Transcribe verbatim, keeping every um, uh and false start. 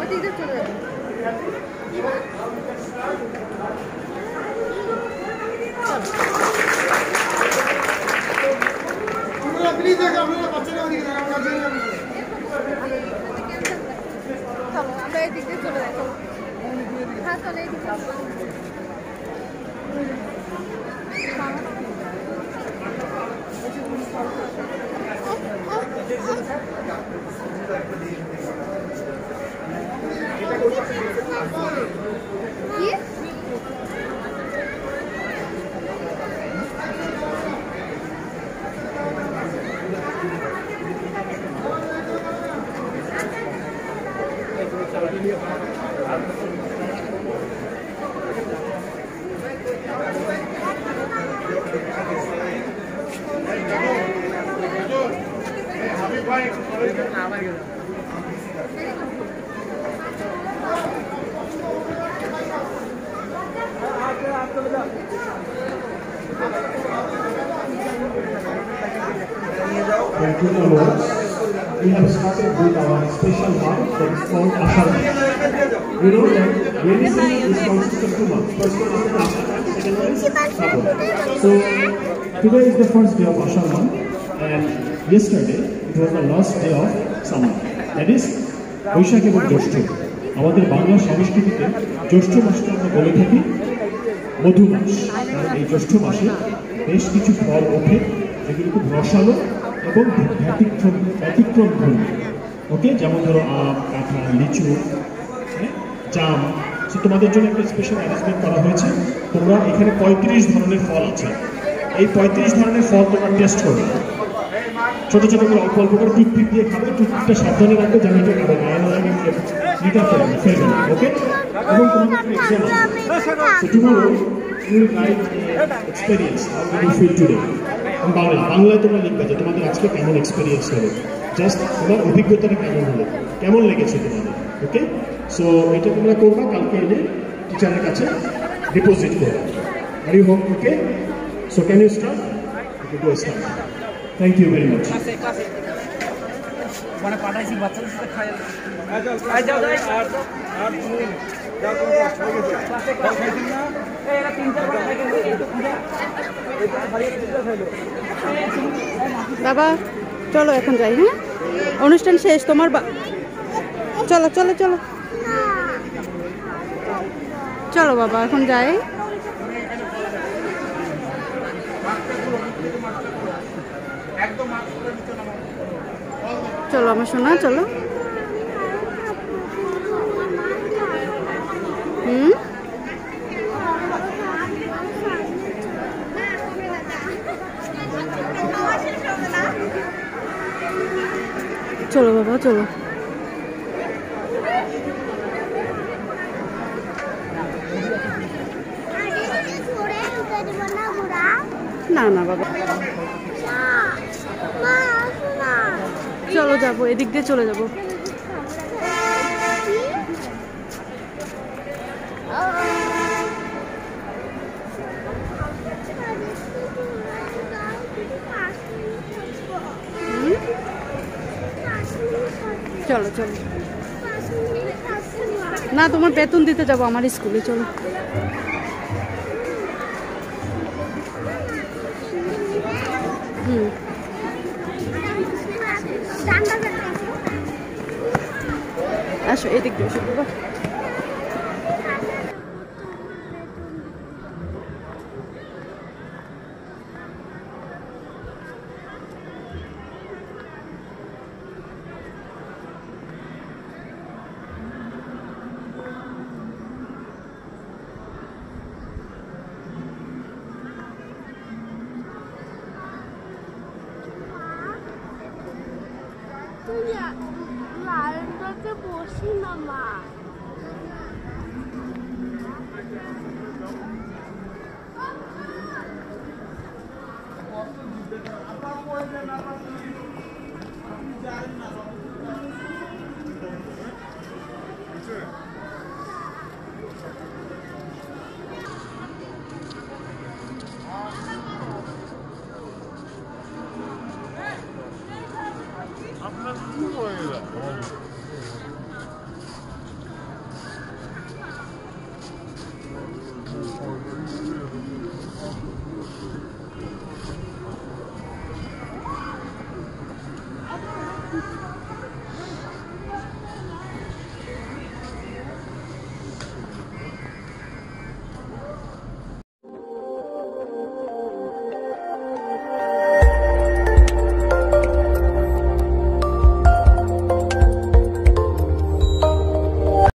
দিকে চলে যাবো। চলো আমরা এই দিক দিয়ে চলে যাবো। হ্যাঁ চলে এই দিকে Thank you, Lord. We have started with our special month that is called Ashar. You know that rainy season is consist of two months. First one is the Ashar month, second one is Sabbath. So today is the first day of Ashar month, and yesterday it was the last day of summer. That is Boishakh এবং জ্যৈষ্ঠ। আমাদের বাংলা সংস্কৃতিতে জ্যৈষ্ঠ মাসকে আমরা বলে থাকি মধু মাস, কারণ এই জ্যৈষ্ঠ মাসে বেশ কিছু ফল ওঠে যেগুলো খুব রসালো এবং ব্যতিক্রম ব্যতিক্রম ধর্মী। ওকে, যেমন ধরো আম, কাঁঠাল, লিচু, জাম। সো তোমাদের জন্য একটা স্পেশাল অ্যারেঞ্জমেন্ট করা হয়েছে। তোমরা এখানে পঁয়ত্রিশ ধরনের ফল আছে, এই পঁয়ত্রিশ ধরনের ফল তোমরা টেস্ট করবে। ছোটো ছোটো করে অল্প অল্প করে টুথপিক দিয়ে খাবে, টুথপিকটা সাবধানে রাখবে যেন এটা খাবে না, এর আগে লিটার ফেলবে ফেলবে না। ওকে, এবং তোমাদের এক্সাম আছে, so tomorrow you will write experience how do you feel today. Bangla বাংলায় তোমরা লিখবে যে তোমাদের আজকে কেমন এক্সপেরিয়েন্স হলো, জাস্ট তোমার অভিজ্ঞতাটা কেমন হলো, কেমন লেগেছে তোমাদের। ওকে, সো এটা তোমরা করবা, কালকে এনে টিচারের কাছে ডিপোজিট করবে। Are you home okay, so can you start? Okay, go start. Thank you very much. মানে পাঠাইছি বাচ্চাদের সাথে খাই বাবা চলো এখন যাই। হ্যাঁ, অনুষ্ঠান শেষ তোমার। চলো চলো চলো চলো বাবা এখন যাই। চলো আমার সোনা, চলো। হুম, চলো বাবা চলো। না না বাবা, চলো যাবো, এদিক দিয়ে চলে যাবো। চলো চলো, না তোমার বেতন দিতে যাবো আমার স্কুলে। চলো হুম, আসো এদিক দিয়ে এসো বাবা। লালটাকে বসি না মা। কত